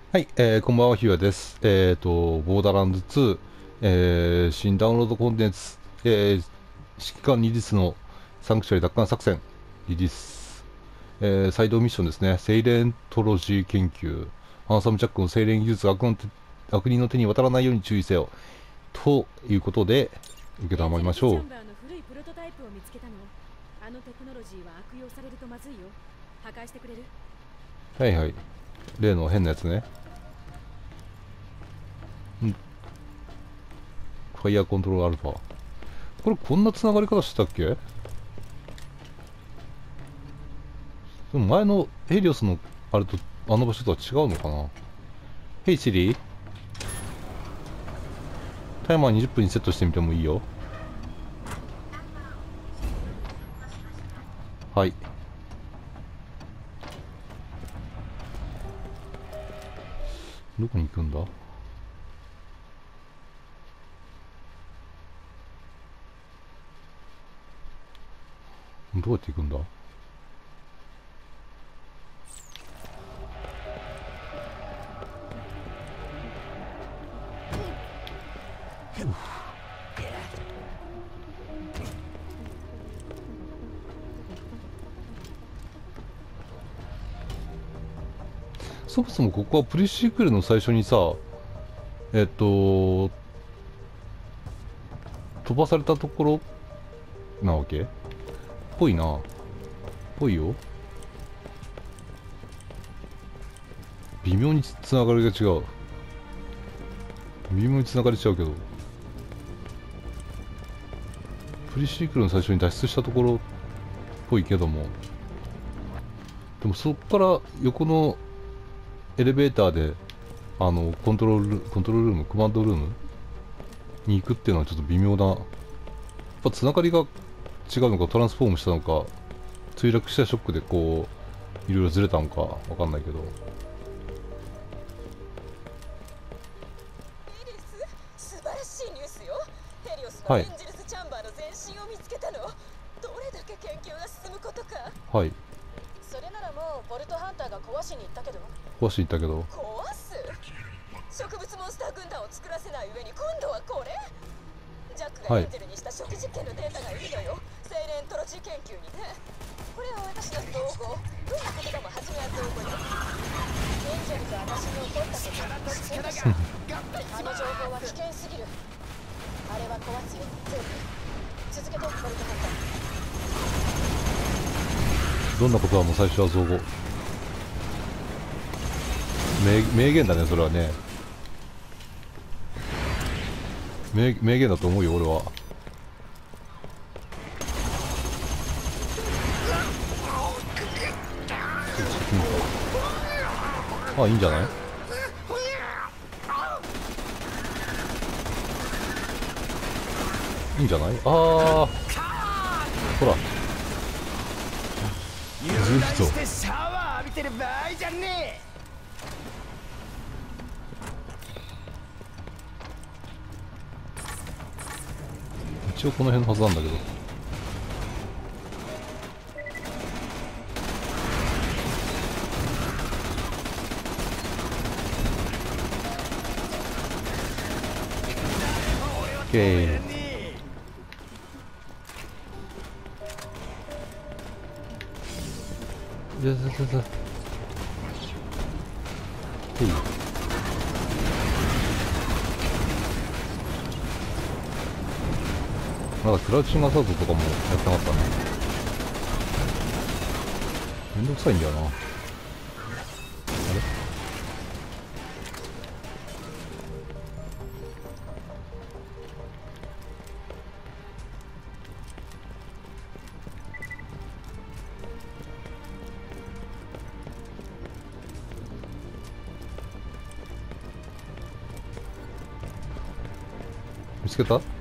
はい、こんばんは、ひわです。ボーダーランド2、新ダウンロードコンテンツ、指揮官リリースのサンクチュアリ奪還作戦、リリース、サイドミッションですね、セイレントロジー研究、ハンサムジャックの精錬技術が悪人の手に渡らないように注意せよ、ということで、受けたまりましょう。 エンジェルズチャンバーの古いプロトタイプを見つけたの。あのテクノロジーは悪用されるとまずいよ。破壊してくれる？ はいはい、例の変なやつね。ファイヤーコントロールアルファ。これこんな繋がり方してたっけ？でも前のヘリオスのあれとあの場所とは違うのかな。ヘイシリー、タイマー20分にセットしてみてもいいよ。はい。どこに行くんだ？どうやって行くんだ？そもそもここはプリシクルの最初にさ、飛ばされたところなわけ？ぽいな。ぽいよ。微妙につながりが違う。微妙につながりちゃうけど。プリシクルの最初に脱出したところっぽいけども。でもそっから横のエレベーターで、コントロールルーム、コマンドルームに行くっていうのはちょっと微妙な。やっぱつながりが違うのか、トランスフォームしたのか、墜落したショックでこう、いろいろずれたのかわかんないけど。 エリス、素晴らしいニュースよ。ヘリオスのはい。 エンジェルスチャンバーの前身を見つけたの。どれだけ研究が進むことか。 はい。 それならもうボルトハンターが壊しに行ったけど。 壊しに行ったけど。 壊す？植物モンスター軍団を作らせない上に今度はこれ。ジャックがはい。 エンジェルにした初期実験のデータがいいのよ。精錬トロジー研究にね。これは私の造語。どんなことでも初めは造語よ。エンジェルと私に起こったことは危険でした。あの情報は危険すぎる。あれは壊すよ、全部。続けて、ボルトハンター。 どんなことはもう最初は造語。名言だね、それはね。名言だと思うよ、俺は。あ、いいんじゃない？いいんじゃない？ああ、ほら。ずっと。 してシャワー浴びてる場合じゃね一応この辺のはずなんだけど。オッケー。じゃじゃじゃじゃ。まだクラウチングアサートとかもやってなかったね。めんどくさいんだよな。あれ？見つけた？よ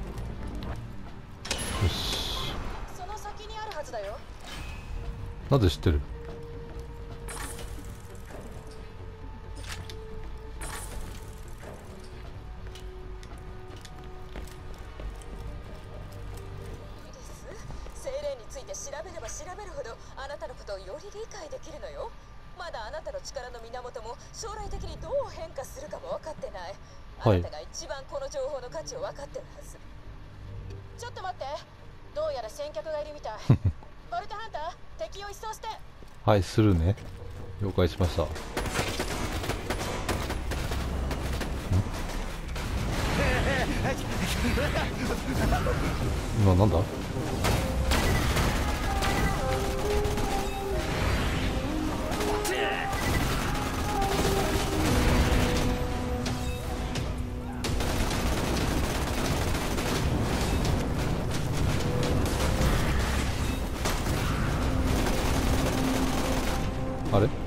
し。 その先にあるはずだよ。 なぜ知ってる？ 精錬について調べれば調べるほどあなたのことをより理解できるのよ。まだだあなたの力の源も将来的にどう変化するかも分かってない。 はいあなたが一番この情報の価値を分かってるはず。ちょっと待って、どうやら先客がいるみたい。ボルトハンター、敵を一掃して。 はいするね。了解しました。今なんだ。あれ。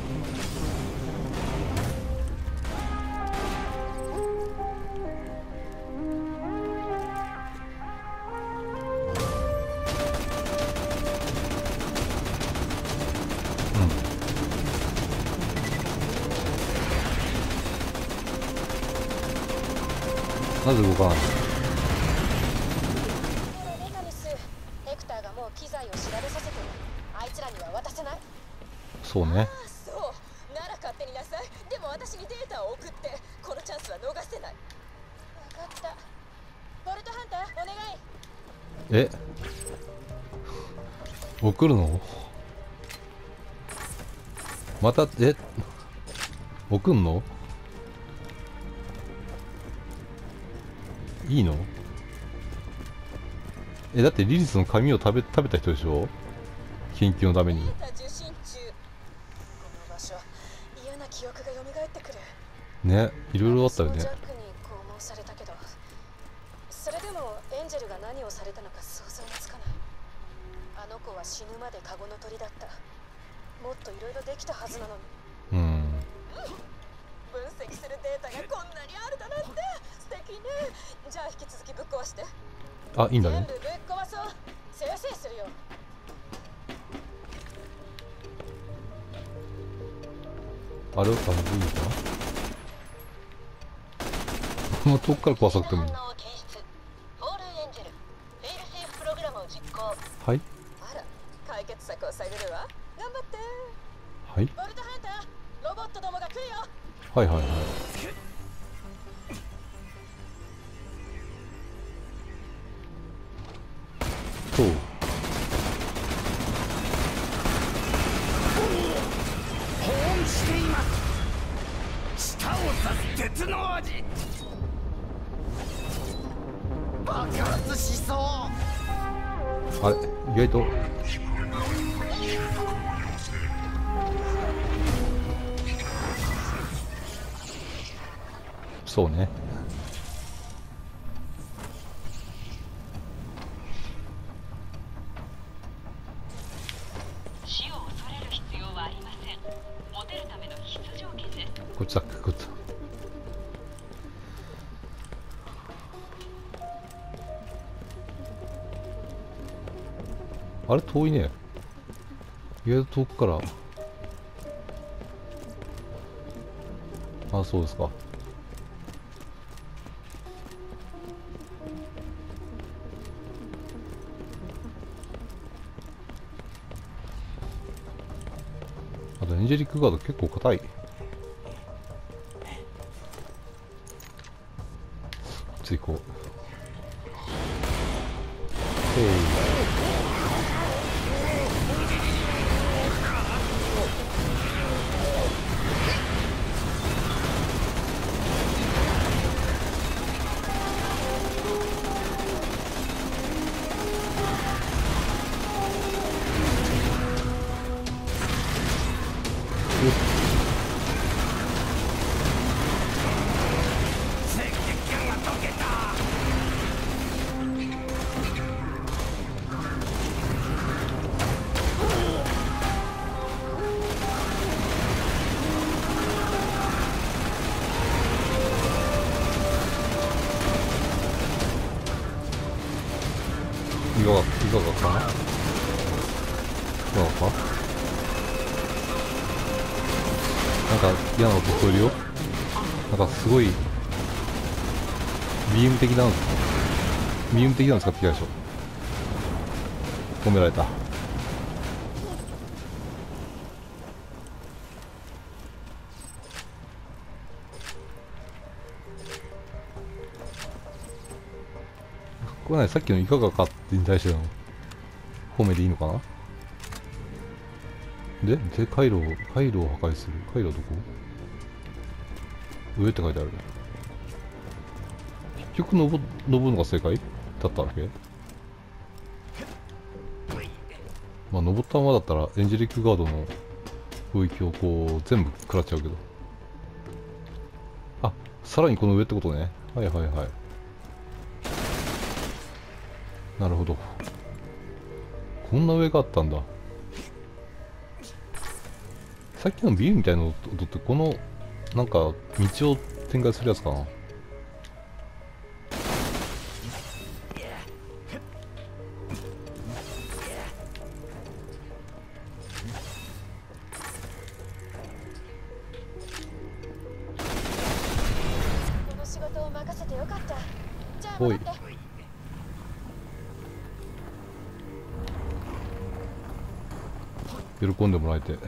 なぜ動かない。 メタニス、ヘクターがもう機材を調べさせてる。あいつらには渡せない。 そうね。 ああ、そうなら勝手になさい。でも私にデータを送って、このチャンスは逃せない。分かった。ボルトハンター、お願い。 え、送るの。また送んの。いいの。だってリリスの髪を食べた人でしょ、研究のために。 データ受信中。この場所、嫌な記憶が蘇ってくる。 ね、いろいろあったよね。 ジャックに拷問されたけど、それでもエンジェルが何をされたのか想像がつかない。あの子は死ぬまでカゴの鳥だった。もっといろいろできたはずなのに。 うん。 分析するデータがこんなにあるだなんて素敵ね。じゃあ引き続きぶっ壊して。 あ、いいんだね。 全部ぶっ壊そう。せいせいするよ。 あれを感じいいかな。この遠くから壊さなくてもいい。はい。 あら、解決策を探るわ。頑張って。 はい。 ボルトハンター、ロボットどもが来るよ。 はいはいはい。そう。 保温しています。舌を刺す鉄の味。爆発しそう。 あれ、意外と。そうね。 死を恐れる必要はありません。モテるための必須条件です。 こっちだっけ、こっちだ。あれ遠いね。意外と遠くから。あ、そうですか。あとエンジェリックガード結構硬い。こっち行こう。いかがかな。なんか嫌な音聞こえるよ。なんかすごいビーム的なの使ってきたでしょ。止められた。 これね、さっきのいかがかってに対しての方面でいいのかな。で回路を破壊する。回路はどこ？上って書いてある。結局登るのが正解だったわけ？まあ登ったままだったらエンジェリックガードの領域をこう全部食らっちゃうけど。あ、さらにこの上ってことね。はいはいはい。なるほど。こんな上があったんだ。さっきのビルみたいな音ってこのなんか道を展開するやつかな。 この仕事を任せてよかった。じゃあほい。 戻って。 喜んでもらえて。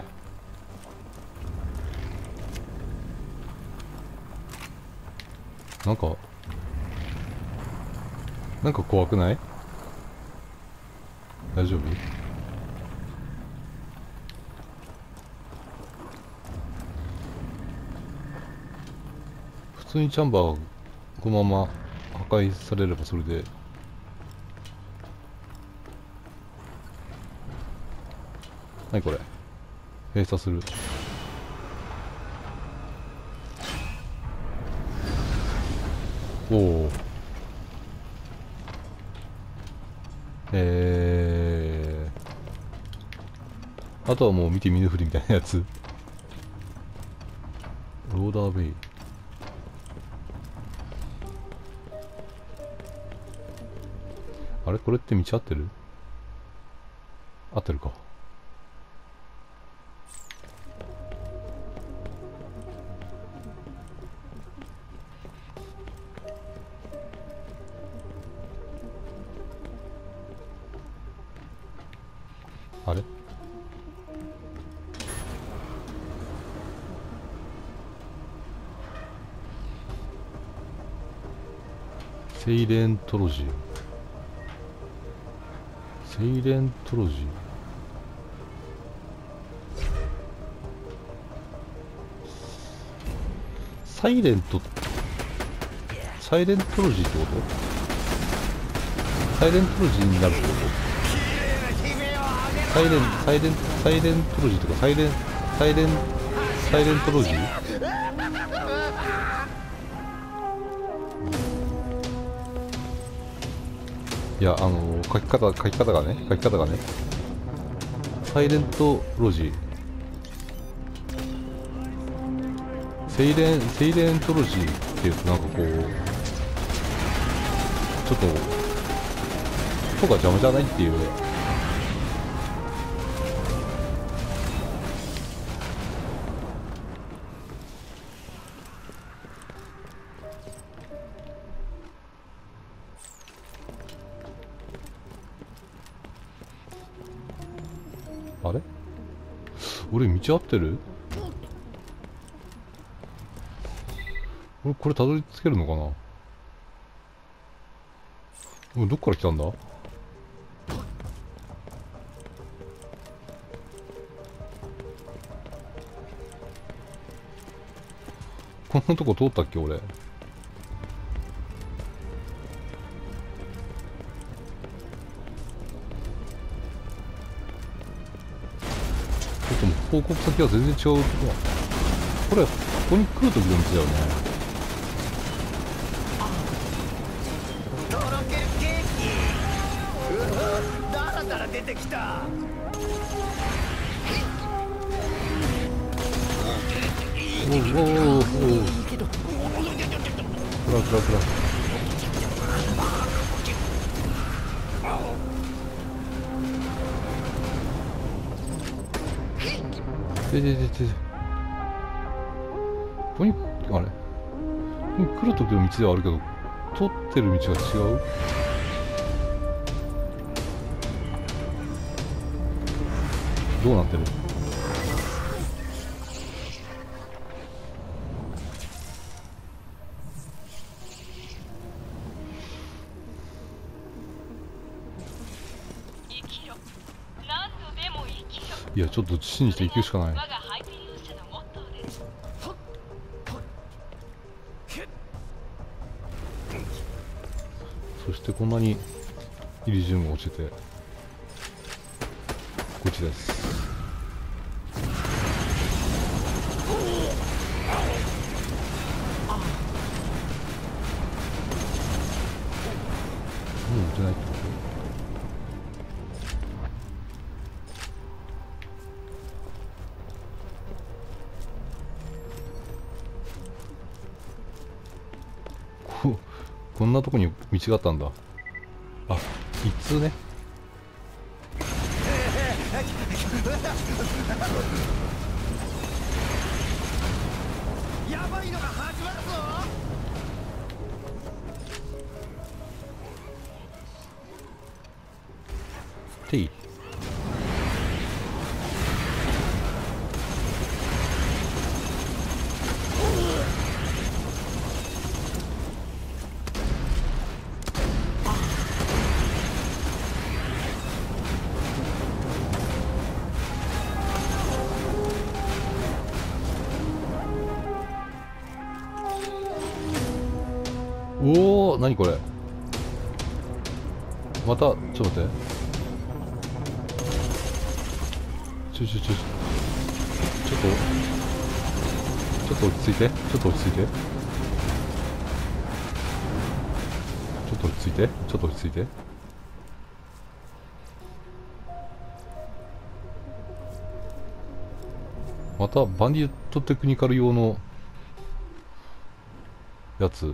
なんか怖くない？大丈夫？普通にチャンバーこのまま破壊されればそれで。何これ？閉鎖する。おお。あとはもう見て見ぬふりみたいなやつ。ローダーベイ。あれこれって道合ってる？合ってるか。あれ？セイレントロジー。セイレントロジー。サイレントロジーってこと？サイレントロジーになるってこと？サイレントロジーとかサイレントロジー？いや、書き方がね、サイレントロジー。セイレントロジーっていうとなんかこう、ちょっと、音が邪魔じゃないっていう。あれ？俺道合ってる？俺これたどり着けるのかな？どっから来たんだ？こんなとこ通ったっけ俺。でも報告先は全然違うとこ。これここに来る時の道だよね。 とろけるケーキ。だらだら出てきた。 おおおおおお。くら。ここに、あれここに来る時の道ではあるけど、通ってる道が違う？どうなってる？ 生きろ。何度でも生きろ。 いやちょっと信じていくしかない。 我がハイペリオン社のモットーです。 そしてこんなにイリジウムが落ちてて、こっちです。もう落ちないってこと？こんなとこに道があったんだ。あ、一通ね。 やばいのが始まるぞ。 てい。おお、何これ。またちょっと待って。ちょっと落ち着いて。ちょっと落ち着いて。ちょっと落ち着いて。ちょっと落ち着いて。またバンディットテクニカル用のやつ。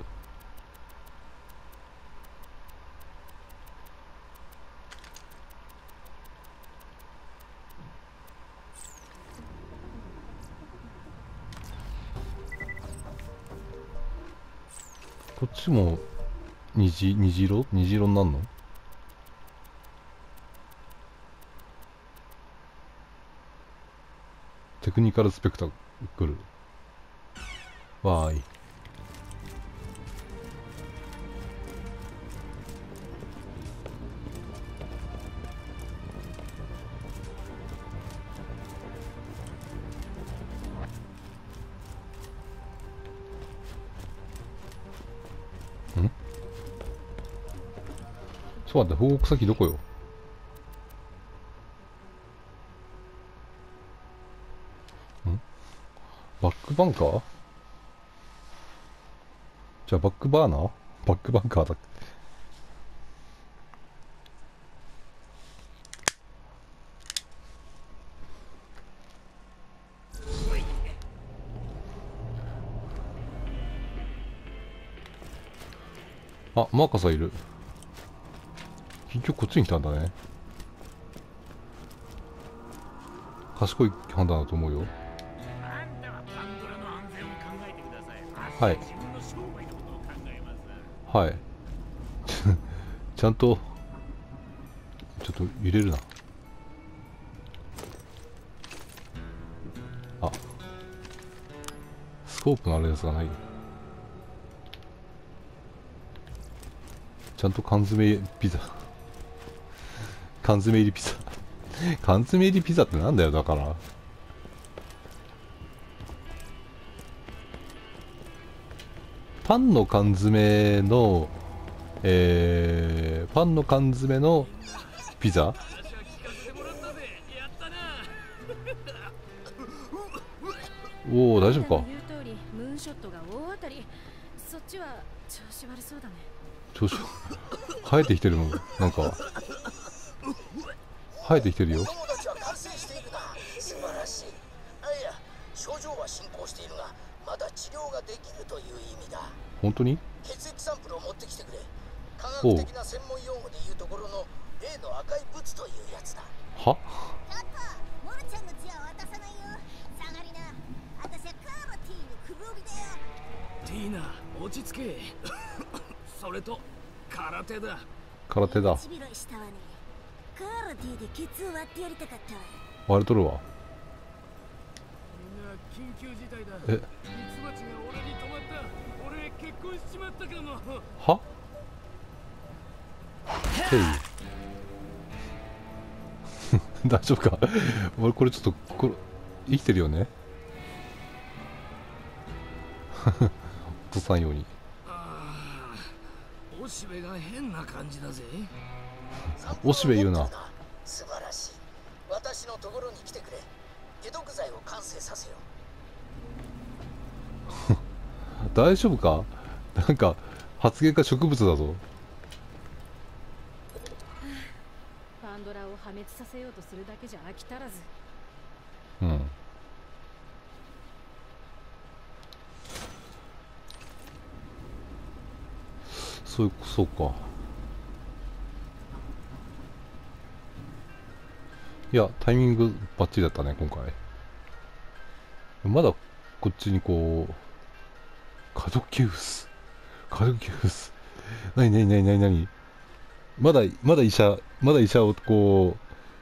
こっちも虹色になるの？テクニカルスペクタクル。わーい。そうだって、報告先どこよ。バックバンカー？じゃあバックバーナー？バックバンカーだ。あ、マーカスいる。結局こっちに来たんだね。賢い判断だと思うよ。はい。はい。ちゃんと、ちょっと揺れるな。あ、スコープのあるやつがない。ちゃんと缶詰ピザ。缶詰入りピザ。缶詰入りピザってなんだよ、だから。パンの缶詰の、パンの缶詰のピザ？おお、大丈夫か。 言う通りムーンショットが大当たり。そっちは調子悪そうだね。 調子生えてきてるの？なんか生えてきてるよ。 友達は完成しているな。素晴らしい。あ、いや、症状は進行しているが、まだ治療ができるという意味だ。 本当に？ 血液サンプルを持ってきてくれ。科学的な専門用語で言うところの例の赤いブツというやつだ。 は？ パパ、モルちゃんの血は渡さないよ。下がりな。私はカーロティの黒帯だよ。 ティーナ、落ち着け。それと空手だ。 空手だ。 ちびらいしたわね。カーロティでケツを割ってやりたかったわ。 割れとるわ。 みんな緊急事態だ。 え？ ミツバチが俺に止まった。俺結婚しちまったかも。 は？てい。 大丈夫か俺これちょっとこれ生きてるよね落とさんように。 おしべが変な感じだぜ。 おしべ言うな。 素晴らしい。私のところに来てくれ。解毒剤を完成させよう。 大丈夫かなんか発言が植物だぞ。 パンドラを破滅させようとするだけじゃ飽き足らず。 うん。そうか。いや、タイミングバッチリだったね、今回。まだこっちにこう、カドキュース。なにまだ医者をこ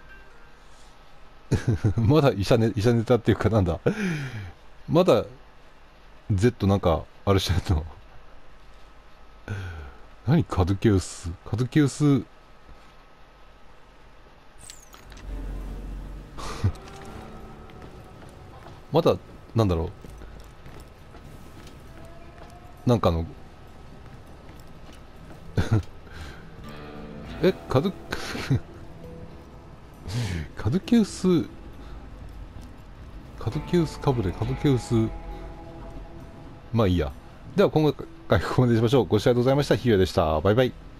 う、まだ医者ネタっていうかなんだ。まだ Z なんかあるしないの。何カドキュースまだなんだろうなんかカドキュースかぶれまあいいや。では今回ここまでにしましょう。ご視聴ありがとうございました。ひよでした。バイバイ。